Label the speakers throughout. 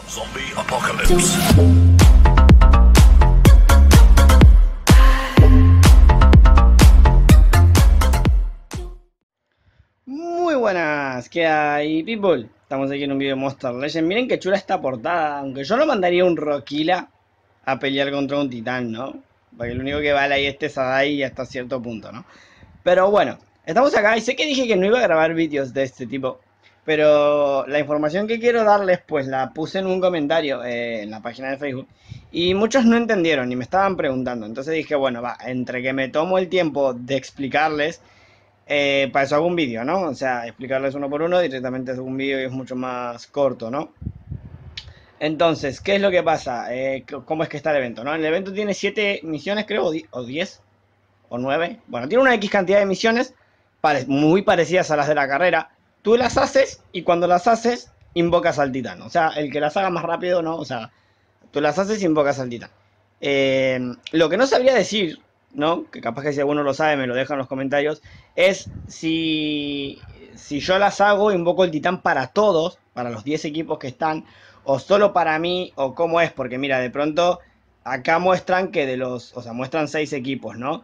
Speaker 1: Zombie Apocalypse.
Speaker 2: Muy buenas, ¿qué hay, people? Estamos aquí en un video de Monster Legend. Miren qué chula esta portada, aunque yo no mandaría un Roquila a pelear contra un titán, ¿no? Porque lo único que vale ahí es Sadai hasta cierto punto, ¿no? Pero bueno, estamos acá y sé que dije que no iba a grabar vídeos de este tipo, pero la información que quiero darles pues la puse en un comentario en la página de Facebook y muchos no entendieron y me estaban preguntando. Entonces dije, bueno, va, entre que me tomo el tiempo de explicarles, para eso hago un vídeo, ¿no? O sea, explicarles uno por uno, directamente hago un vídeo y es mucho más corto, ¿no? Entonces, ¿qué es lo que pasa? ¿Cómo es que está el evento, no? El evento tiene 7 misiones, creo, o 10, o 9. Bueno, tiene una X cantidad de misiones muy parecidas a las de la carrera. Tú las haces y cuando las haces, invocas al titán. O sea, el que las haga más rápido, ¿no? O sea, tú las haces y invocas al titán. Lo que no sabría decir, ¿no? Que capaz que si alguno lo sabe me lo deja en los comentarios, es si yo las hago, invoco el titán para todos, para los 10 equipos que están, o solo para mí, o cómo es, porque mira, de pronto acá muestran que o sea, muestran 6 equipos, ¿no?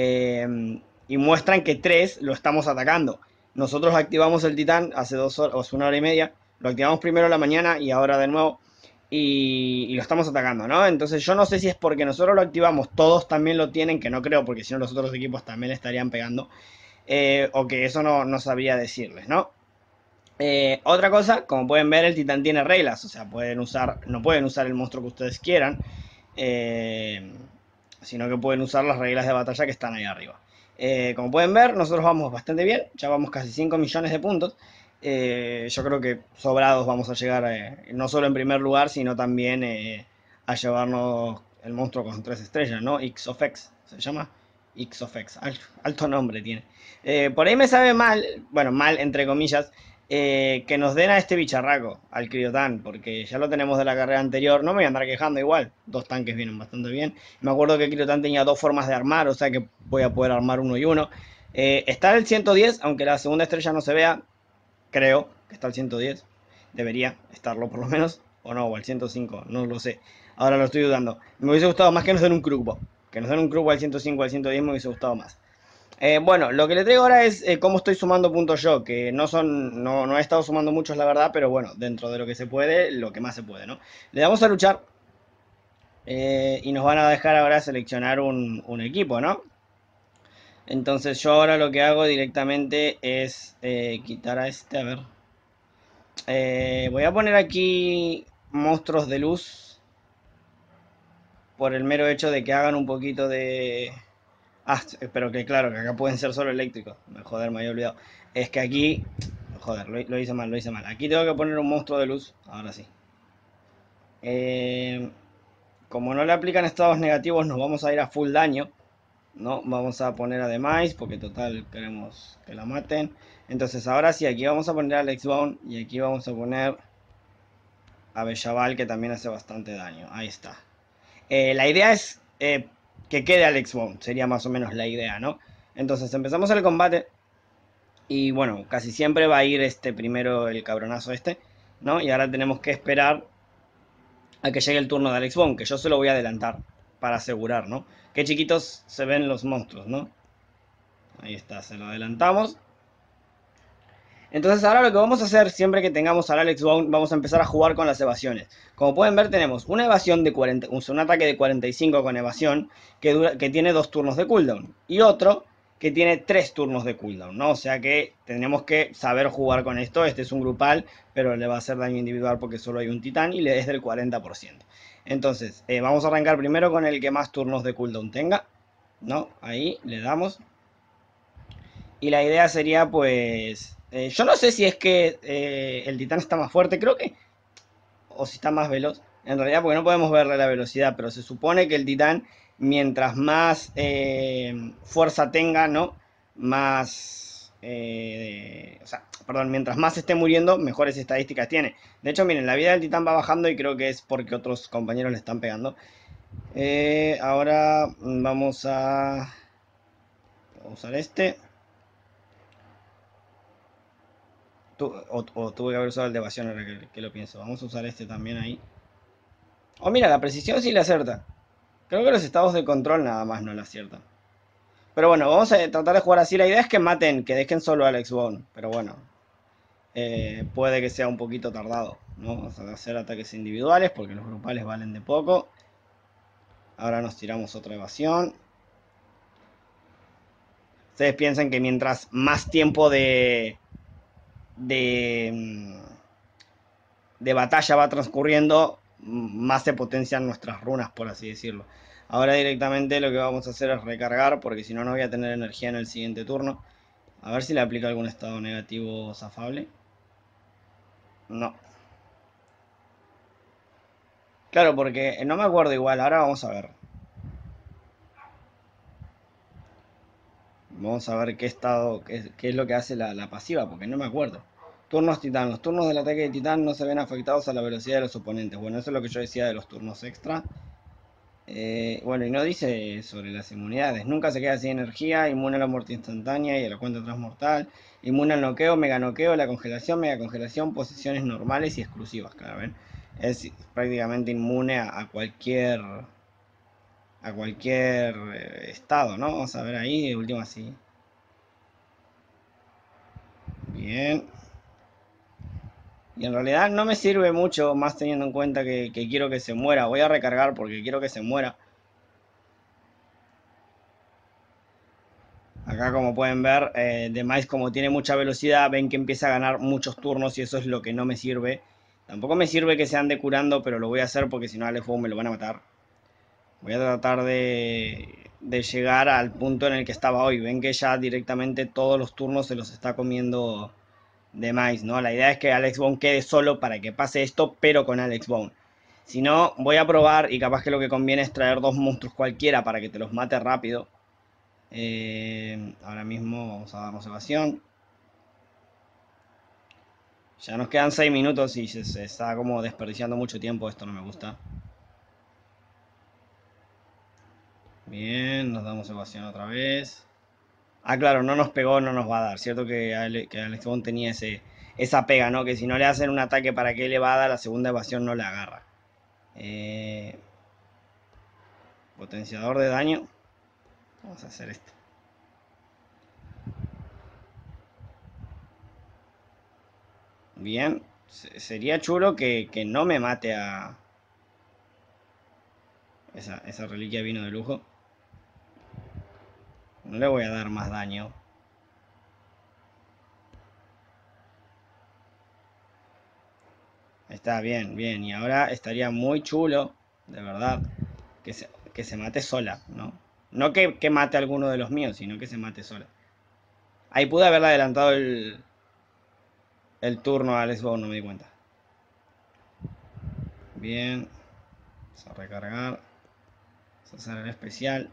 Speaker 2: Y muestran que 3 lo estamos atacando. Nosotros activamos el titán hace 2 horas, o 1 hora y media, lo activamos primero en la mañana y ahora de nuevo. Y lo estamos atacando, ¿no? Entonces yo no sé si es porque nosotros lo activamos, todos también lo tienen, que no creo, porque si no los otros equipos también le estarían pegando, o que eso no sabría decirles, ¿no? Otra cosa, como pueden ver, el titán tiene reglas, o sea, no pueden usar el monstruo que ustedes quieran, eh, sino que pueden usar las reglas de batalla que están ahí arriba. Como pueden ver, nosotros vamos bastante bien, ya vamos casi 5 millones de puntos. Yo creo que sobrados vamos a llegar, no solo en primer lugar, sino también a llevarnos el monstruo con 3 estrellas, ¿no? X of X, se llama. X of X, alto nombre tiene. Por ahí me sabe mal, bueno, mal entre comillas, que nos den a este bicharraco, al Criotán, porque ya lo tenemos de la carrera anterior. No me voy a andar quejando igual, 2 tanques vienen bastante bien. Me acuerdo que Criotán tenía 2 formas de armar, o sea que voy a poder armar uno y uno. Está el 110, aunque la segunda estrella no se vea, creo que está el 110. Debería estarlo por lo menos, o no, o el 105, no lo sé. Ahora lo estoy dudando. Me hubiese gustado más que nos den un Krugbo. Que nos den un Krugbo al 105, al 110 me hubiese gustado más. Bueno, lo que le traigo ahora es cómo estoy sumando puntos yo, que no he estado sumando muchos la verdad, pero bueno, dentro de lo que se puede, lo que más se puede, ¿no? Le damos a luchar y nos van a dejar ahora seleccionar un equipo, ¿no? Entonces yo ahora lo que hago directamente es quitar a este, a ver. Voy a poner aquí monstruos de luz por el mero hecho de que hagan un poquito de... Ah, pero que claro, que acá pueden ser solo eléctricos. Joder, me había olvidado. Es que aquí... Joder, lo hice mal, lo hice mal. Aquí tengo que poner un monstruo de luz. Ahora sí. Eh, Como no le aplican estados negativos, nos vamos a ir a full daño. No, vamos a poner a Demise, porque total queremos que la maten. Entonces ahora sí, aquí vamos a poner a Alex Bone. Y aquí vamos a poner a Bellaval, que también hace bastante daño. Ahí está. La idea es que quede Alex Bone. Sería más o menos la idea, ¿no? Entonces empezamos el combate. Y bueno, casi siempre va a ir primero el cabronazo ¿no? Y ahora tenemos que esperar a que llegue el turno de Alex Bone, que yo se lo voy a adelantar para asegurar, ¿no? Qué chiquitos se ven los monstruos, ¿no? Ahí está, se lo adelantamos. Entonces ahora lo que vamos a hacer, siempre que tengamos al Alex Bone, vamos a empezar a jugar con las evasiones. Como pueden ver, tenemos una evasión de 40, un ataque de 45 con evasión, que tiene 2 turnos de cooldown. Y otro que tiene 3 turnos de cooldown, ¿no? O sea que tenemos que saber jugar con esto. Este es un grupal, pero le va a hacer daño individual porque solo hay un titán y le es del 40%. Entonces, vamos a arrancar primero con el que más turnos de cooldown tenga, ¿no? Ahí le damos. Y la idea sería, pues... yo no sé si es que el titán está más fuerte, creo que... O si está más veloz. En realidad, porque no podemos verle la velocidad, pero se supone que el titán, mientras más fuerza tenga, ¿no? Más... o sea, perdón, mientras más esté muriendo, mejores estadísticas tiene. De hecho, miren, la vida del titán va bajando y creo que es porque otros compañeros le están pegando. Ahora vamos a usar este. O tuve que haber usado el de evasión ahora que lo pienso. Vamos a usar este también ahí. Oh, mira, la precisión sí le acierta. Creo que los estados de control nada más no le aciertan. Pero bueno, vamos a tratar de jugar así. La idea es que maten, que dejen solo a Alex Bone. Pero bueno, puede que sea un poquito tardado, ¿no? Vamos a hacer ataques individuales porque los grupales valen de poco. Ahora nos tiramos otra evasión. Ustedes piensan que mientras más tiempo de, de batalla va transcurriendo, más se potencian nuestras runas, por así decirlo. Ahora directamente lo que vamos a hacer es recargar, porque si no, no voy a tener energía en el siguiente turno. A ver si le aplica algún estado negativo zafable. No. Claro, porque no me acuerdo igual, ahora vamos a ver. Vamos a ver qué estado, qué es lo que hace la pasiva, porque no me acuerdo. Turnos titán. Los turnos del ataque de titán no se ven afectados a la velocidad de los oponentes. Bueno, eso es lo que yo decía de los turnos extra. Bueno, y no dice sobre las inmunidades. Nunca se queda sin energía, inmune a la muerte instantánea y a la cuenta atrás mortal. Inmune al noqueo, mega noqueo, la congelación, mega congelación, posiciones normales y exclusivas, claro, ¿ven? Es prácticamente inmune a cualquier estado, ¿no? Vamos a ver ahí, de último así. Bien. Y en realidad no me sirve mucho, más teniendo en cuenta que quiero que se muera. Voy a recargar porque quiero que se muera. Acá como pueden ver, Demise como tiene mucha velocidad, ven que empieza a ganar muchos turnos y eso es lo que no me sirve. Tampoco me sirve que se ande curando, pero lo voy a hacer porque si no al juego me lo van a matar. Voy a tratar de llegar al punto en el que estaba hoy. Ven que ya directamente todos los turnos se los está comiendo Demise, ¿no? La idea es que Alex Bone quede solo para que pase esto, pero con Alex Bone. Si no, voy a probar y capaz que lo que conviene es traer dos monstruos cualquiera para que te los mate rápido. Ahora mismo vamos a darnos evasión. Ya nos quedan 6 minutos y se está como desperdiciando mucho tiempo. Esto no me gusta. Bien, nos damos evasión otra vez. Ah, claro, no nos pegó, no nos va a dar. Cierto que Alex Bond tenía esa pega, ¿no? Que si no le hacen un ataque para que le va a dar, la segunda evasión no le agarra. Potenciador de daño. Vamos a hacer esto. Bien. Sería chulo que no me mate a... Esa reliquia vino de lujo. No le voy a dar más daño. Está bien, bien. Y ahora estaría muy chulo, de verdad, que se mate sola, ¿no? No que mate a alguno de los míos, sino que se mate sola. Ahí pude haberle adelantado el turno a Alex Bone, no me di cuenta. Bien. Vamos a recargar. Vamos a hacer el especial.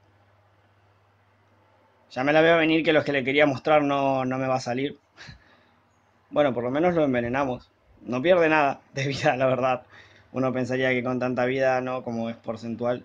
Speaker 2: Ya me la veo venir que los que le quería mostrar no me va a salir. Bueno, por lo menos lo envenenamos. No pierde nada de vida, la verdad. Uno pensaría que con tanta vida, no, como es porcentual.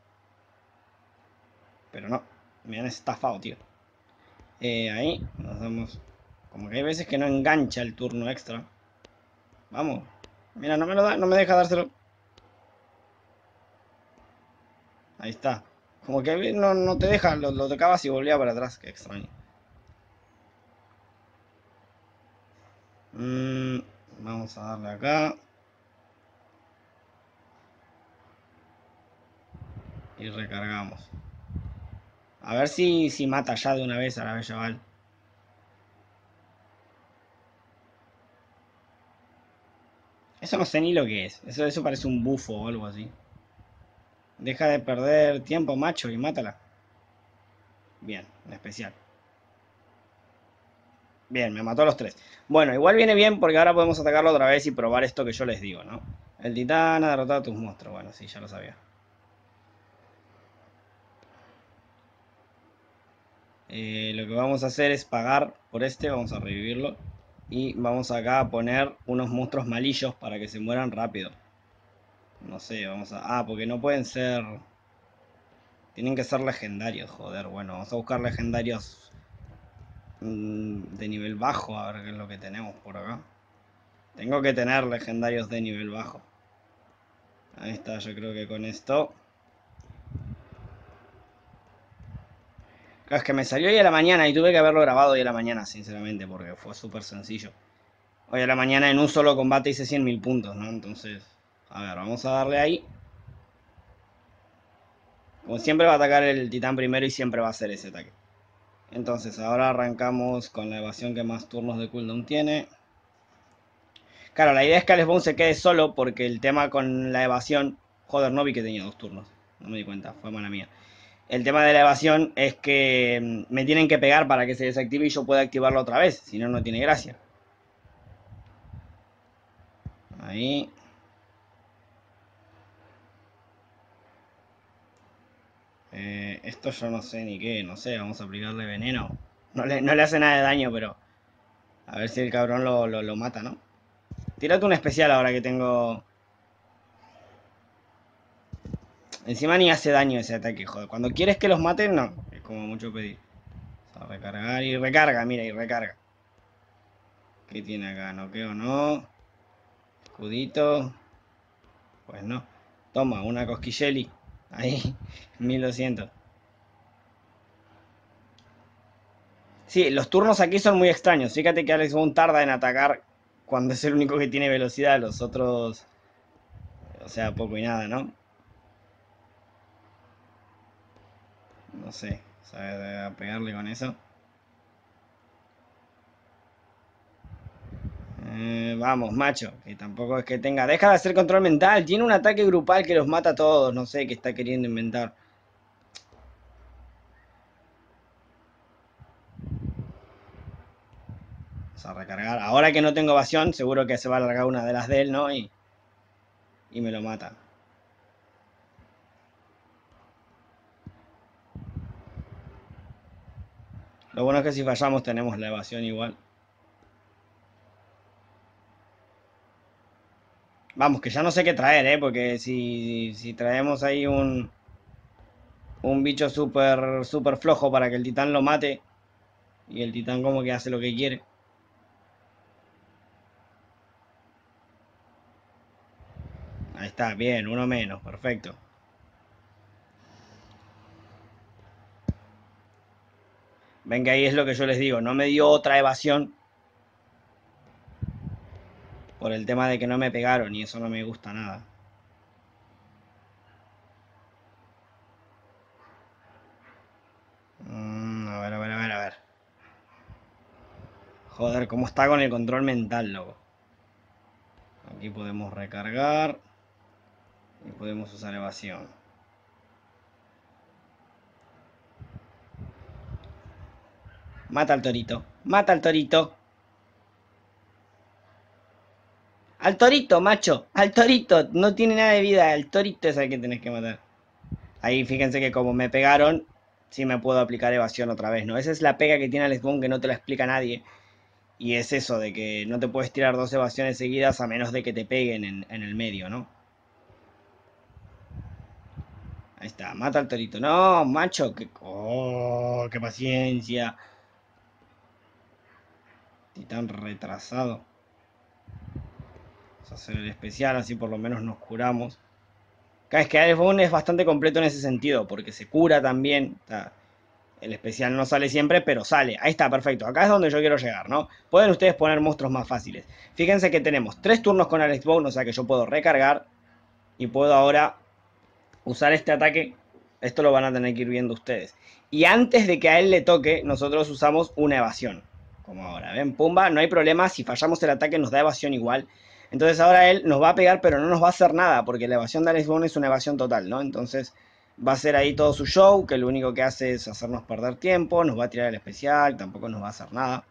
Speaker 2: Pero no, me han estafado, tío. Ahí nos damos... Como que hay veces que no engancha el turno extra. Vamos. Mira, no me lo da, no me deja dárselo. Ahí está. Como que no te deja, lo tocabas y volvía para atrás. Qué extraño. Vamos a darle acá. Y recargamos. A ver si mata ya de una vez a la Bella Val. Eso no sé ni lo que es. Eso parece un bufo o algo así. Deja de perder tiempo, macho, y mátala. Bien, en especial. Bien, me mató a los tres. Bueno, igual viene bien porque ahora podemos atacarlo otra vez y probar esto que yo les digo, ¿no? El titán ha derrotado a tus monstruos. Bueno, sí, ya lo sabía. Lo que vamos a hacer es pagar por este. Vamos a revivirlo. Y vamos acá a poner unos monstruos malillos para que se mueran rápido. No sé, vamos a... Ah, porque no pueden ser... Tienen que ser legendarios, joder. Bueno, vamos a buscar legendarios de nivel bajo, a ver qué es lo que tenemos por acá. Tengo que tener legendarios de nivel bajo. Ahí está, yo creo que con esto. Claro, es que me salió hoy a la mañana y tuve que haberlo grabado hoy a la mañana, sinceramente, porque fue súper sencillo. Hoy a la mañana en un solo combate hice 100.000 puntos, ¿no? Entonces, a ver, vamos a darle ahí. Como siempre va a atacar el titán primero y siempre va a hacer ese ataque. Entonces, ahora arrancamos con la evasión que más turnos de cooldown tiene. Claro, la idea es que Alex Bone se quede solo porque el tema con la evasión... Joder, no vi que tenía 2 turnos. No me di cuenta, fue mala mía. El tema de la evasión es que me tienen que pegar para que se desactive y yo pueda activarlo otra vez. Si no, no tiene gracia. Ahí. Esto yo no sé ni qué. No sé, vamos a aplicarle veneno. No le hace nada de daño, pero... A ver si el cabrón lo mata, ¿no? Tírate un especial ahora que tengo... Encima ni hace daño ese ataque, joder. Cuando quieres que los maten, no. Es como mucho pedir. A recargar y recarga, mira, y recarga. ¿Qué tiene acá? ¿Noqueo no? Escudito. Pues no. Toma, una cosquilleli. Ahí, 1200. Sí, los turnos aquí son muy extraños. Fíjate que Alex Bone tarda en atacar cuando es el único que tiene velocidad. Los otros... O sea, poco y nada, ¿no? No sé. ¿Sabes pegarle con eso? Vamos, macho. Que tampoco es que tenga... Deja de hacer control mental. Tiene un ataque grupal que los mata a todos. No sé qué está queriendo inventar. Vamos a recargar. Ahora que no tengo evasión, seguro que se va a alargar una de las de él, ¿no? Y me lo mata. Lo bueno es que si fallamos tenemos la evasión igual. Vamos, que ya no sé qué traer, porque si traemos ahí un bicho súper flojo para que el titán lo mate. Y el titán como que hace lo que quiere. Ahí está, bien, uno menos, perfecto. Ven que ahí es lo que yo les digo, no me dio otra evasión. Por el tema de que no me pegaron y eso no me gusta nada. A ver. Joder, cómo está con el control mental, loco. Aquí podemos recargar. Y podemos usar evasión. Mata al torito. Mata al torito. Al torito, macho. Al torito. No tiene nada de vida. Al torito es el que tenés que matar. Ahí fíjense que como me pegaron, sí me puedo aplicar evasión otra vez, ¿no? Esa es la pega que tiene Alex Bone que no te la explica nadie. Y es eso, de que no te puedes tirar 2 evasiones seguidas a menos de que te peguen en el medio, ¿no? Ahí está, mata al torito. No, macho, ¡oh, qué paciencia! Titán retrasado. Vamos a hacer el especial, así por lo menos nos curamos. Cada vez que Alex Bone es bastante completo en ese sentido, porque se cura también. El especial no sale siempre, pero sale. Ahí está, perfecto. Acá es donde yo quiero llegar, ¿no? Pueden ustedes poner monstruos más fáciles. Fíjense que tenemos 3 turnos con Alex Bone, o sea que yo puedo recargar. Y puedo ahora usar este ataque. Esto lo van a tener que ir viendo ustedes. Y antes de que a él le toque, nosotros usamos una evasión. Como ahora, ¿ven? Pumba, no hay problema. Si fallamos el ataque nos da evasión igual. Entonces ahora él nos va a pegar, pero no nos va a hacer nada. Porque la evasión de Alex Bone es una evasión total, ¿no? Entonces va a ser ahí todo su show, que lo único que hace es hacernos perder tiempo. Nos va a tirar el especial, tampoco nos va a hacer nada.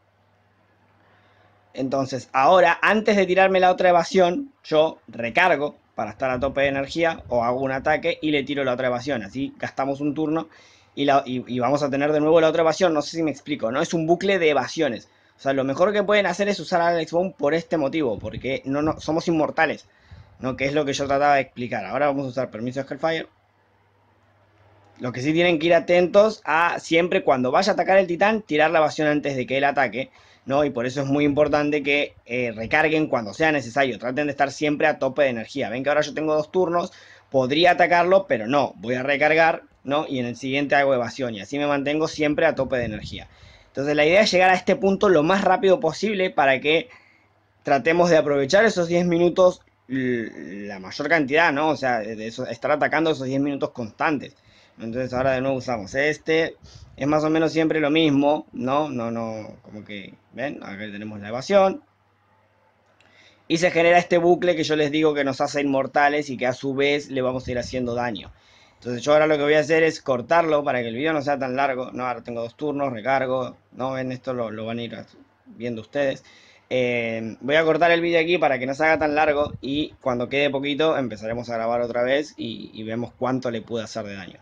Speaker 2: Entonces ahora, antes de tirarme la otra evasión, yo recargo para estar a tope de energía o hago un ataque y le tiro la otra evasión. Así gastamos un turno y vamos a tener de nuevo la otra evasión. No sé si me explico, ¿no? Es un bucle de evasiones. O sea, lo mejor que pueden hacer es usar a Alex Bone por este motivo, porque no somos inmortales, ¿no? Que es lo que yo trataba de explicar. Ahora vamos a usar permiso de Hellfire. Lo que sí tienen que ir atentos a siempre cuando vaya a atacar el titán, tirar la evasión antes de que él ataque, ¿no? Y por eso es muy importante que recarguen cuando sea necesario. Traten de estar siempre a tope de energía. Ven que ahora yo tengo 2 turnos, podría atacarlo, pero no, voy a recargar, ¿no? Y en el siguiente hago evasión y así me mantengo siempre a tope de energía. Entonces la idea es llegar a este punto lo más rápido posible para que tratemos de aprovechar esos 10 minutos la mayor cantidad, ¿no? O sea, de eso, estar atacando esos 10 minutos constantes. Entonces ahora de nuevo usamos este. Es más o menos siempre lo mismo, ¿no? No, como que, ¿ven? Acá tenemos la evasión. Y se genera este bucle que yo les digo que nos hace inmortales y que a su vez le vamos a ir haciendo daño. Entonces yo ahora lo que voy a hacer es cortarlo para que el video no sea tan largo. No, ahora tengo 2 turnos, recargo. No, ven, esto lo van a ir viendo ustedes. Voy a cortar el vídeo aquí para que no se haga tan largo y cuando quede poquito empezaremos a grabar otra vez y vemos cuánto le pude hacer de daño.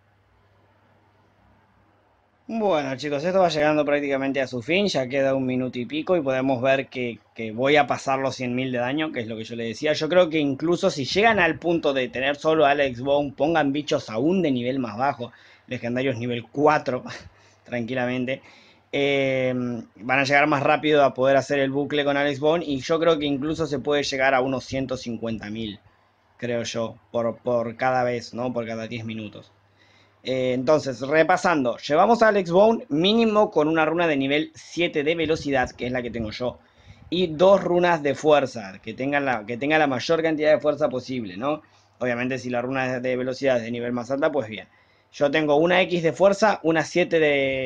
Speaker 2: Bueno chicos, esto va llegando prácticamente a su fin, ya queda 1 minuto y pico y podemos ver que voy a pasar los 100.000 de daño, que es lo que yo les decía. Yo creo que incluso si llegan al punto de tener solo a Alex Bone, pongan bichos aún de nivel más bajo, legendarios nivel 4, tranquilamente. Van a llegar más rápido a poder hacer el bucle con Alex Bone y yo creo que incluso se puede llegar a unos 150.000, creo yo, por cada vez, ¿no? Por cada 10 minutos. Entonces, repasando, llevamos a Alex Bone mínimo con una runa de nivel 7 de velocidad, que es la que tengo yo, y 2 runas de fuerza, que tenga la mayor cantidad de fuerza posible, ¿no? Obviamente si la runa de velocidad es de nivel más alta, pues bien. Yo tengo una X de fuerza, una 7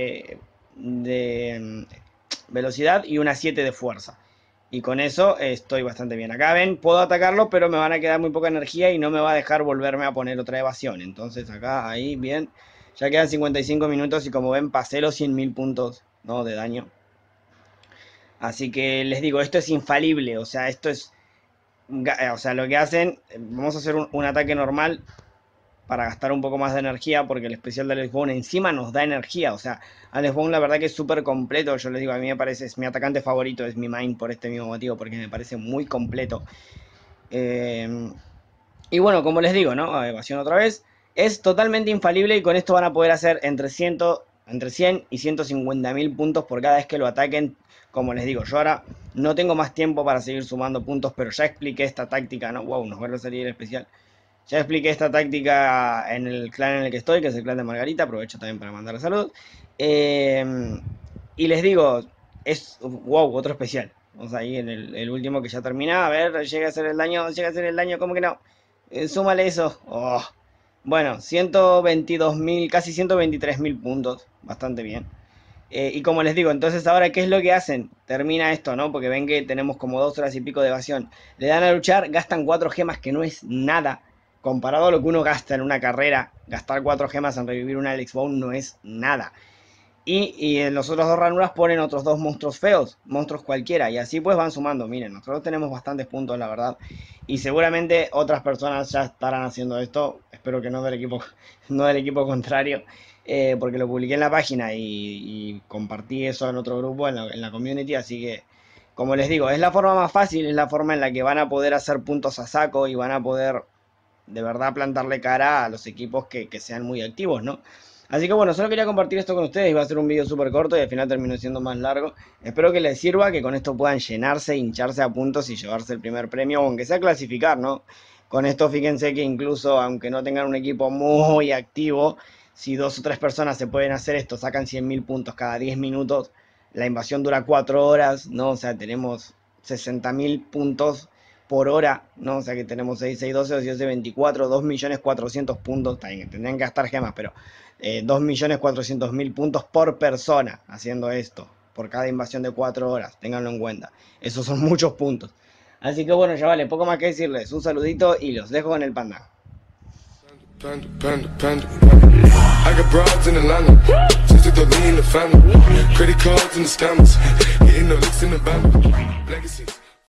Speaker 2: de velocidad y una 7 de fuerza. Y con eso estoy bastante bien. Acá ven, puedo atacarlo, pero me van a quedar muy poca energía y no me va a dejar volverme a poner otra evasión. Entonces acá, ahí, bien. Ya quedan 55 minutos y como ven pasé los 100.000 puntos, ¿no? De daño. Así que les digo, esto es infalible. O sea, esto es... O sea, lo que hacen... Vamos a hacer un ataque normal para gastar un poco más de energía, porque el especial de Alex Bone encima nos da energía. O sea, Alex Bone la verdad que es súper completo. Yo les digo, a mí me parece, es mi atacante favorito, es mi main por este mismo motivo, porque me parece muy completo. Y bueno, como les digo, ¿no? Evasión otra vez. Es totalmente infalible y con esto van a poder hacer entre 100 y 150.000 puntos por cada vez que lo ataquen. Como les digo, yo ahora no tengo más tiempo para seguir sumando puntos, pero ya expliqué esta táctica, ¿no? Wow, nos vuelve a salir el especial. Ya expliqué esta táctica en el clan en el que estoy, que es el clan de Margarita. Aprovecho también para mandarle salud. Y les digo, es... Wow, otro especial. Vamos ahí en el último que ya termina. A ver, llega a hacer el daño, ¿cómo que no? Súmale eso. Oh. Bueno, 122.000, casi 123.000 puntos. Bastante bien. Y como les digo, entonces ahora, ¿qué es lo que hacen? Termina esto, ¿no? Porque ven que tenemos como 2 horas y pico de evasión. Le dan a luchar, gastan 4 gemas, que no es nada. Comparado a lo que uno gasta en una carrera, gastar 4 gemas en revivir una Alex Bone no es nada. Y en los otros 2 ranuras ponen otros 2 monstruos feos, monstruos cualquiera, y así pues van sumando. Miren, nosotros tenemos bastantes puntos, la verdad. Y seguramente otras personas ya estarán haciendo esto. Espero que no del equipo contrario. Porque lo publiqué en la página y compartí eso en otro grupo, en la community. Así que, como les digo, es la forma más fácil, es la forma en la que van a poder hacer puntos a saco y van a poder de verdad plantarle cara a los equipos que sean muy activos, ¿no? Así que bueno, solo quería compartir esto con ustedes. Iba a ser un vídeo súper corto y al final terminó siendo más largo. Espero que les sirva, que con esto puedan llenarse, hincharse a puntos y llevarse el primer premio, aunque sea clasificar, ¿no? Con esto fíjense que incluso aunque no tengan un equipo muy activo, si 2 o 3 personas se pueden hacer esto, sacan 100.000 puntos cada 10 minutos, la invasión dura 4 horas, ¿no? O sea, tenemos 60.000 puntos por hora, ¿no? O sea que tenemos 6, 6, 12, 12, 24, 2.400.000 puntos. Tendrían que gastar gemas, pero 2.400.000 puntos por persona haciendo esto, por cada invasión de 4 horas, ténganlo en cuenta. Esos son muchos puntos. Así que bueno, chavales, poco más que decirles. Un saludito y los dejo con el panda. I got broads in Atlanta, just to the lean the family. Credit cards and the scammers, getting no licks in the band. Legacies.